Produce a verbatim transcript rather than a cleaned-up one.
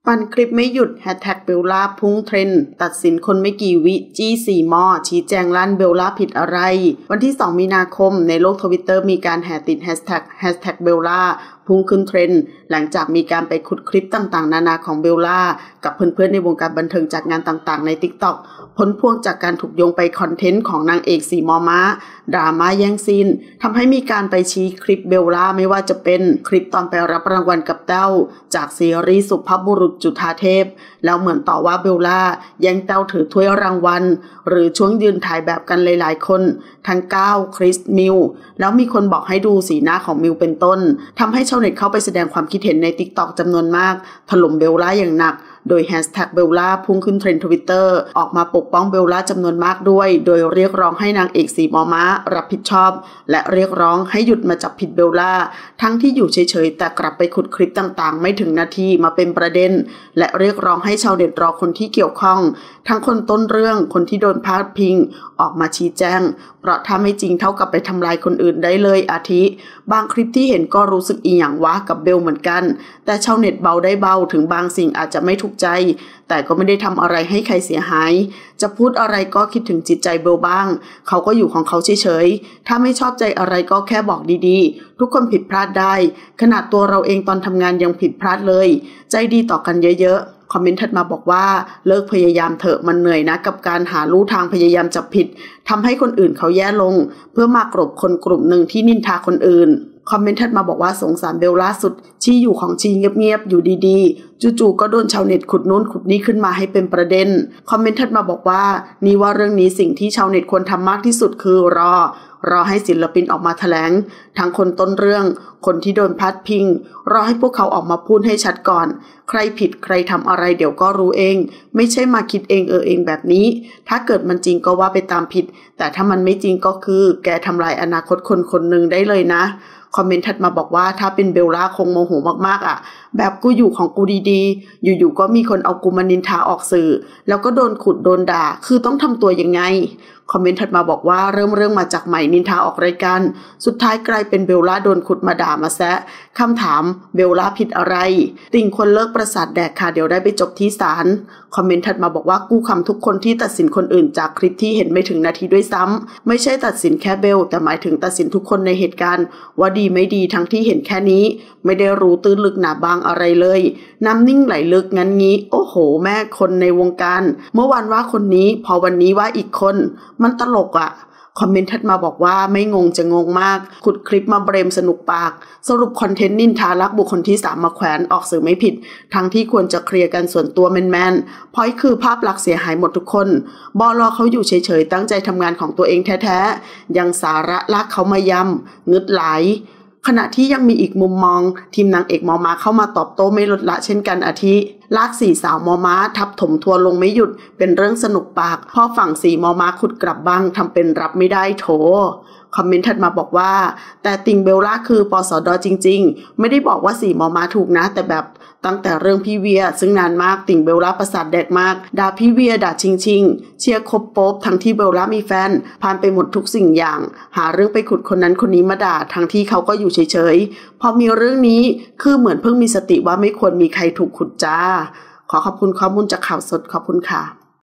ปั่นคลิปไม่หยุดแฮชแท็กเบลล่าพุ่งเทรนด์ตัดสินคนไม่กี่วิจี้สี่มอชี้แจงลั่นเบลล่าผิดอะไรวันที่สองมีนาคมในโลกทวิตเตอร์มีการแห่ติดแฮชแท็กแฮชแท็กเบลล่าพุ่งขึ้นเทรนด์หลังจากมีการไปขุดคลิปต่างๆนานาของเบลล่ากับเพื่อนๆในวงการบันเทิงจากงานต่างๆใน ติ๊กต็อก ผลพวงจากการถูกโยงไปคอนเทนต์ของนางเอกสี่มอม้าดราม่าแย่งซีนทำให้มีการไปชี้คลิปเบลล่าไม่ว่าจะเป็นคลิปตอนไปรับรางวัลกับแต้วจากซีรีส์สุภาพบุรุษจุฑาเทพแล้วเหมือนต่อว่าเบลล่าแย่งแต้วถือถ้วยรางวัลหรือช่วงยืนถ่ายแบบกันหลายๆคนทั้งก้าวคริสมิวแล้วมีคนบอกให้ดูสีหน้าของมิวเป็นต้นทำให้ชาวเน็ตเข้าไปแสดงความคิดเห็นใน ติ๊กต็อก จำนวนมากถล่มเบลล่าอย่างหนักโดยแฮชแท็กเบลล่าพุ่งขึ้นเทรนด์ทวิตเตอร์ออกมาปกป้องเบลล่าจำนวนมากด้วยโดยเรียกร้องให้นางเอกสีมอม้ารับผิดชอบและเรียกร้องให้หยุดมาจับผิดเบลล่าทั้งที่อยู่เฉยๆแต่กลับไปขุดคลิปต่างๆไม่ถึงนาทีมาเป็นประเด็นและเรียกร้องให้ชาวเน็ตรอคนที่เกี่ยวข้องทั้งคนต้นเรื่องคนที่โดนพาดพิงออกมาชี้แจงเพราะถ้าไม่จริงเท่ากับไปทำลายคนอื่นได้เลยอาทิบางคลิปที่เห็นก็รู้สึกอีหยังวะกับเบลเหมือนกันแต่ชาวเน็ตเบาได้เบาถึงบางสิ่งอาจจะไม่ถูกใจแต่ก็ไม่ได้ทำอะไรให้ใครเสียหายจะพูดอะไรก็คิดถึงจิตใจเบลบ้างเขาก็อยู่ของเขาเฉยๆถ้าไม่ชอบใจอะไรก็แค่บอกดีๆทุกคนผิดพลาดได้ขนาดตัวเราเองตอนทำงานยังผิดพลาดเลยใจดีต่อกันเยอะๆคอมเมนต์ถัดมาบอกว่าเลิกพยายามเถอะมันเหนื่อยนะกับการหาลู่ทางพยายามจับผิดทำให้คนอื่นเขาแย่ลงเพื่อมากรบคนกลุ่มหนึ่งที่นินทาคนอื่นคอมเมนต์ถัดมาบอกว่าสงสารเบลล่าสุดชี้อยู่ของชีเงียบๆอยู่ดีๆจู่ๆก็โดนชาวเน็ตขุดนู้นขุดนี้ขึ้นมาให้เป็นประเด็นคอมเมนต์ถัดมาบอกว่านี่ว่าเรื่องนี้สิ่งที่ชาวเน็ตควรทำมากที่สุดคือรอรอให้ศิลปินออกมาแถลงทั้งคนต้นเรื่องคนที่โดนพาดพิงรอให้พวกเขาออกมาพูดให้ชัดก่อนใครผิดใครทำอะไรเดี๋ยวก็รู้เองไม่ใช่มาคิดเองเออเองแบบนี้ถ้าเกิดมันจริงก็ว่าไปตามผิดแต่ถ้ามันไม่จริงก็คือแกทำลายอนาคตคนคนหนึ่งได้เลยนะคอมเมนต์ถัดมาบอกว่าถ้าเป็นเบลล่าคงโมโหมากๆอ่ะแบบกูอยู่ของกูดีๆอยู่ๆก็มีคนเอากูมานินทาออกสื่อแล้วก็โดนขุดโดนด่าคือต้องทำตัวยังไงคอมเมนต์ถัดมาบอกว่าเริ่มเรื่องมาจากใหม่นินทาออกรายการสุดท้ายกลายเป็นเบลล่าโดนขุดมาด่ามาแซะคำถามเบลล่าผิดอะไรติ่งคนเลิกประสาทแดกค่ะเดี๋ยวได้ไปจบที่ศาลคอมเมนต์ถัดมาบอกว่ากูคำทุกคนที่ตัดสินคนอื่นจากคลิปที่เห็นไม่ถึงนาทีด้วยซ้ำไม่ใช่ตัดสินแค่เบลแต่หมายถึงตัดสินทุกคนในเหตุการณ์ว่าดีไม่ดีทั้งที่เห็นแค่นี้ไม่ได้รู้ตื้นลึกหนาบางอะไรเลยน้ำนิ่งไหลลึกงั้นงี้โอ้โหแม่คนในวงการเมื่อวานว่าคนนี้พอวันนี้ว่าอีกคนมันตลกอ่ะคอมเมนต์ถัดมาบอกว่าไม่งงจะงงมากขุดคลิปมาเบรมสนุกปากสรุปคอนเทนต์นินทารักบุคคลที่สามมาแขวนออกสื่อไม่ผิดทั้งที่ควรจะเคลียร์กันส่วนตัวแมนๆพอยคือภาพลักษณ์เสียหายหมดทุกคนบลเขาอยู่เฉยๆตั้งใจทำงานของตัวเองแท้ๆยังสาระลากเขามายำงึดไหลขณะที่ยังมีอีกมุมมองทีมนางเอกมอม้าเข้ามาตอบโต้ไม่ลดละเช่นกันอาทิลากสี่สาวมอม้าทับถมทัวลงไม่หยุดเป็นเรื่องสนุกปากพอฝั่งสี่มอม้าขุดกลับบ้างทำเป็นรับไม่ได้โถคอมเมนต์ถัดมาบอกว่าแต่ติ่งเบลล่าคือปสดจริงๆไม่ได้บอกว่าสี่มอม้าถูกนะแต่แบบตั้งแต่เรื่องพี่เวียซึ่งนานมากติ่งเบลล่าประสาทแดกมากด่าพี่เวียด่าชิงชิงเชียร์คบโป๊บทั้งที่เบลล่ามีแฟนผ่านไปหมดทุกสิ่งอย่างหาเรื่องไปขุดคนนั้นคนนี้มาด่าทั้งที่เขาก็อยู่เฉยๆพอมีเรื่องนี้คือเหมือนเพิ่งมีสติว่าไม่ควรมีใครถูกขุดจ้าขอขอบคุณข้อมูลจากข่าวสดขอบคุณค่ะ